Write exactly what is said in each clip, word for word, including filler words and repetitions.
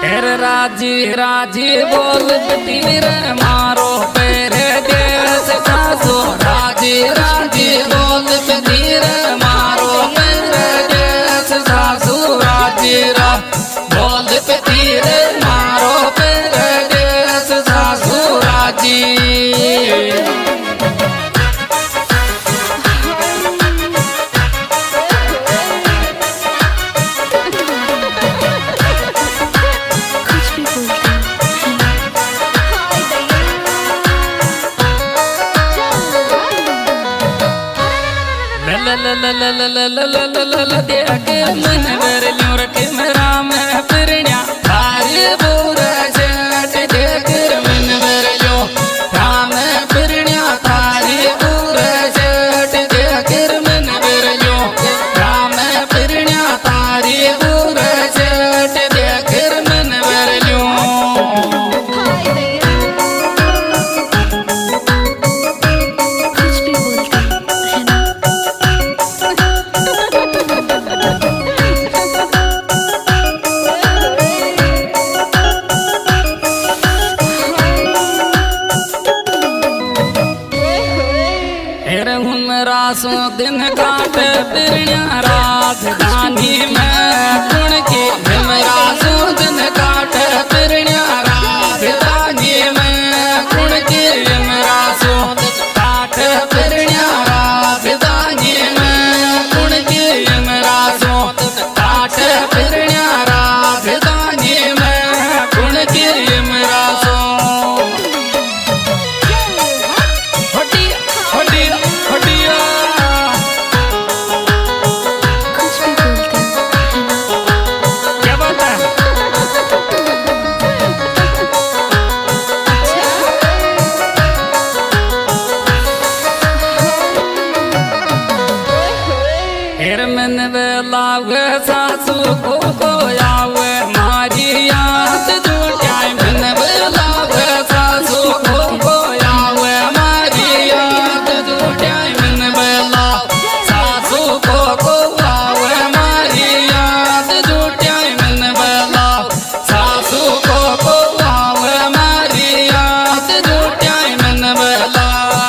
राजी राजी बोल तीर मारो पेरे देश सासो राजी राजी बोल तीर मारो पेरे देश सासू राजी रा बोल तीर मारो पेरे देश सासू राजी मन वर ल्योर के मेरा मैं पिरण्या थारी बोर जट देकर मन वर ल्यो राम पिरण्या थारी बोर जट देकर मन वर ल्यो राम पिरण्या थारी बोर जट देकर मन वर ल्यो रासों दिन काट पिरण्या राजधानी में गुण के रासों दिन काट पिरण्या राजधानी में गुण के रासों काट पिरण्या राजधानी में गुण के रासों काट पिरण्या राजधानी में गुण के रासों मन लावे सासू को को आवे मारी याद जुटाए मन लावे सासू को को आवे मारी याद जुटाए मन लावे सासू को को आवे मारी याद जुटाए मन लावे सासू को को आवे मारी याद जुटाए मन लावे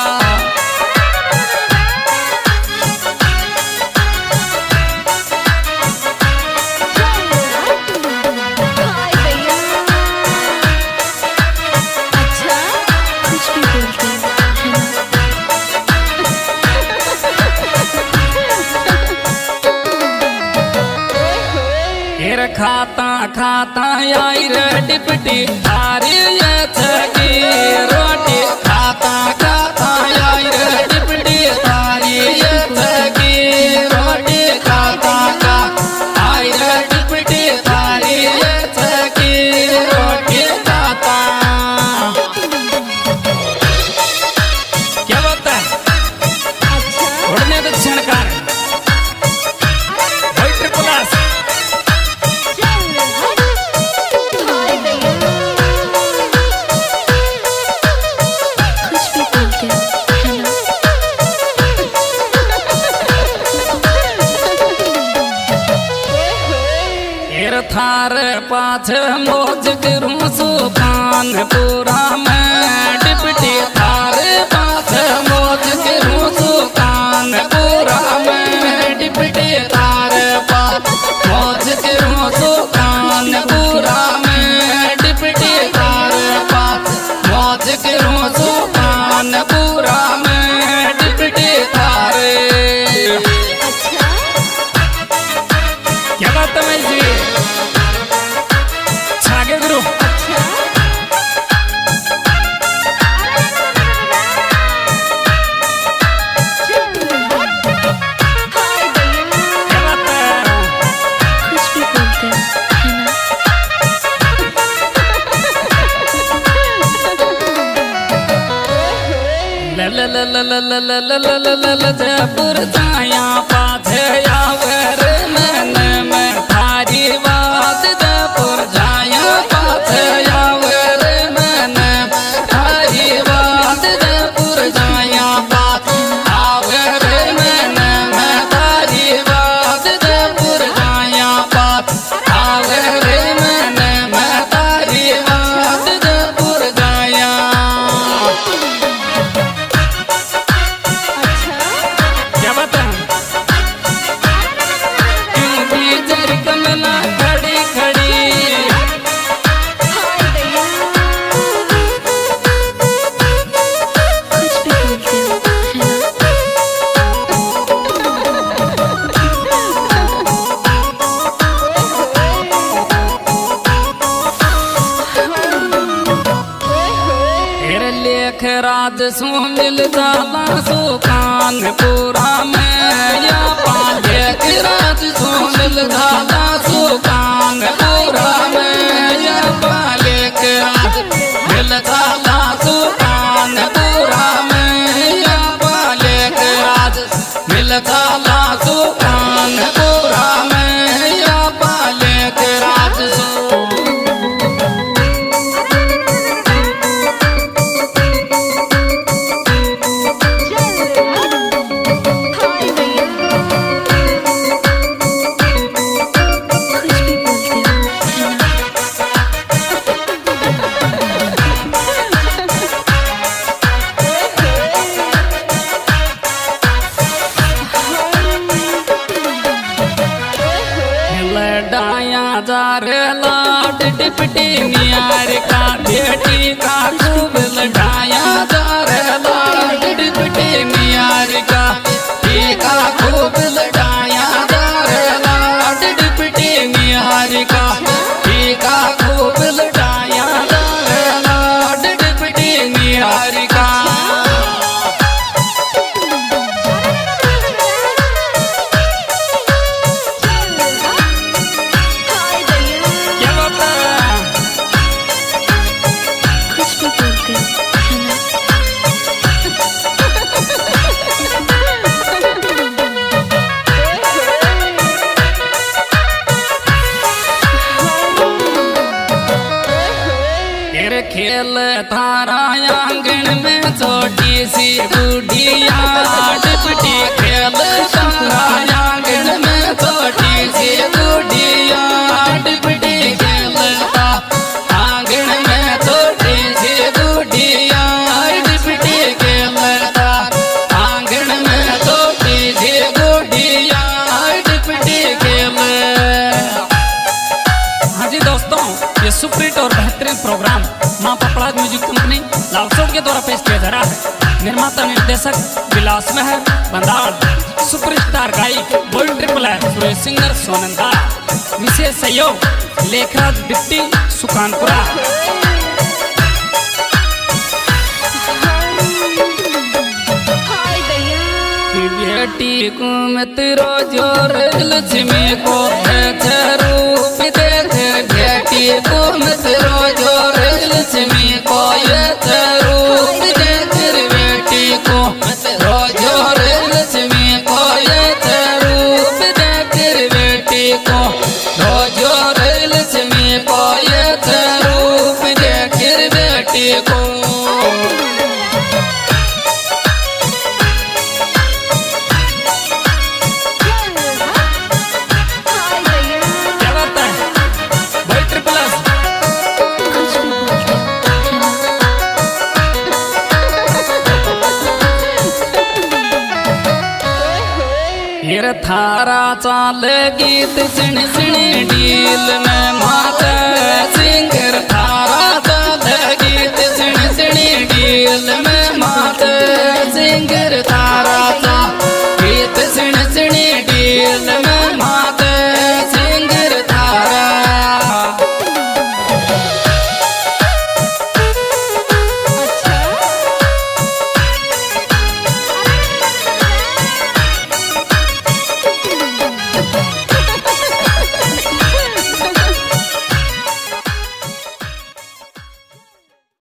खाता खाता आई रे डिपटी थारी ये छकी रोटी खाता खाता आई रे डिपटी थारी ये छकी रोटी खाता का आई रे डिपटी थारी ये छकी रोटी खाता क्या बोलता है उड़ने दक्षिण कार थार पाछ मोज करूं सुखान पूरा मैं डिपटी थार पाछ मोज करूं सुखान पूरा मैं डिपटी थार पाछ मोज करूं सुखान पूरा मैं डिपटी थार पाछ मोज करूं सुखान पूरा मैं डिपटी थारे क्या बात है जी जयपुर जाया पाछे आवर मन में थारी बात जयपुर जाया पाछे आवर मन थारी बात जयपुर जाया पाछ आवर मन में थारी बात जयपुर जाया पाछ आवर मन में राज सो मिल जाला सुकान पूरा में या पाले के राज सो मिल जाला सुकान पूरा में या पाले के राज मिल जाला सुकान पूरा में या पाले के राज मिल जाला सुकान पूरा में या पाले के राज लाड डिपटी नियार का बेटी का खूब लड़ाया जा रे लाड डिपटी नियार का टीका खूब लड़ाया जा रे लाड डिपटी नियार का टीका खूब लड़ाया जा रे लाड डिपटी नियार का खेल थारा आंगन में छोटी सी बुढ़िया डिपटी खेल थारा आंगन में छोटी सी बुढ़िया डिपटी खेलता आंगन में छोटी सी बुढ़िया डिपटी खेलता आंगन में छोटी सी बुढ़िया डिपटी खेल। हाँ जी दोस्तों, ये सुपरहिट और बेहतरीन प्रोग्राम मां पपड़ाज म्यूजिक कंपनी लालसोट के द्वारा पेश किया जा रहा है। निर्माता निर्देशक विलास मेहर बंदाल, सुपरस्टार गायक गोल्ड ट्रिपल है सुरेश सिंगर सोनंदा, विशेष सहयोग लेखराज बिट्टी सुखानपुरा। बेटी को मत रोजो लक्ष्मी को रूप देख बेटी को मत रोजो लक्ष्मी को रूप देख बेटी को रोजो लक्ष्मी को रूप देख बेटी को रोजो लक्ष्मी को रूप देख बेटी को। थारा चाल गीत सुन सुन डील में